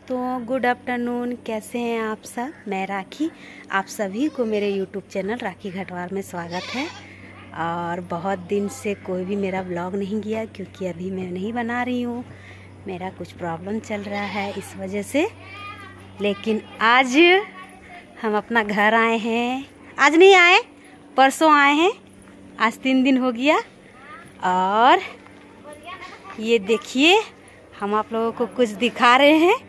दोस्तों, good afternoon. कैसे हैं आप सब? मैं राखी, आप सभी को मेरे यूट्यूब चैनल राखी घटवार में स्वागत है। और बहुत दिन से कोई भी मेरा ब्लॉग नहीं किया क्योंकि अभी मैं नहीं बना रही हूँ, मेरा कुछ प्रॉब्लम चल रहा है इस वजह से। लेकिन आज हम अपना घर आए हैं। आज नहीं आए, परसों आए हैं। आज 3 दिन हो गया। और ये देखिए, हम आप लोगों को कुछ दिखा रहे हैं।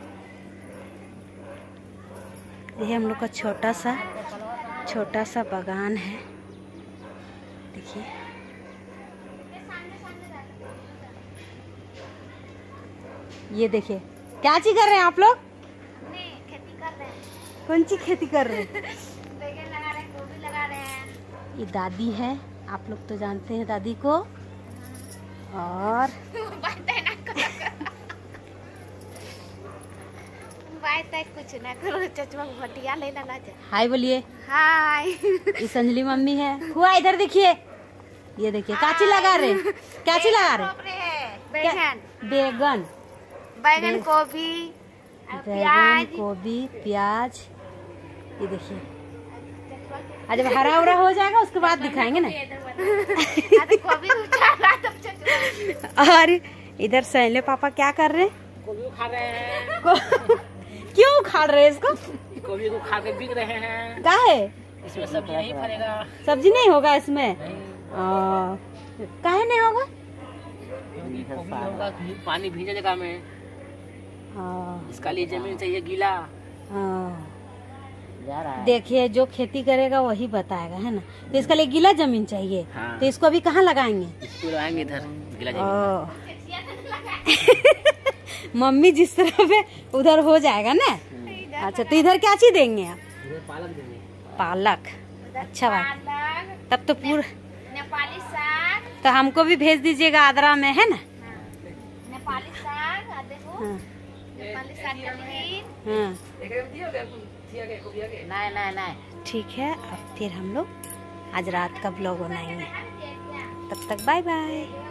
ये हम लोग का छोटा सा बागान है। देखिए, ये देखिए, क्या चीज कर रहे हैं आप लोग? खेती कर रहे हैं। कौन सी खेती कर रहे हैं? बैगन लगा रहे हैं, गोभी लगा रहे हैं। ये दादी है, आप लोग तो जानते हैं दादी को। और कुछ ना करो, चचवा भटिया ले लगा जा। हाय बोलिए। हाय। ये संजली मम्मी है। हुआ इधर देखिए, ये देखिए, काची लगा रहे, काची लगा रहे? बैगन, बैगन गोभी बैगन गोभी प्याज। ये देखिए, आज जब हरा उरा हो जाएगा उसके बाद दिखाएंगे ना। और इधर सैले पापा क्या कर रहे हैं? गोभी खा रहे हैं। क्यों उखाड़ रहे हैं इसको? गोभी को खा के बिक रहे हैं। क्या है इसमें सब्जी नहीं फलेगा। सब्जी नहीं होगा इसमें? काहे नहीं होगा? होगा पानी भीजे जगह में। इसका लिए जमीन चाहिए गीला। देखिए, जो खेती करेगा वही बताएगा, है ना। तो इसका लिए गीला जमीन चाहिए। हाँ। तो इसको अभी कहाँ लगाएंगे? इसको लगाएंगे इधर गीला जमीन। मम्मी जिस तरफ है उधर हो जाएगा ना। अच्छा, तो इधर क्या चीज देंगे आप? पालक देंगे। पालक, अच्छा बात। तब तो पूरा नेपाली साग, तो हमको भी भेज दीजिएगा आद्रा में, है ना। नेपाली साग देखो। हाँ। नेपाली साग हाँ, नहीं। ठीक है। अब फिर हम लोग आज रात का ब्लॉग बनाएंगे। तब तक बाय बाय।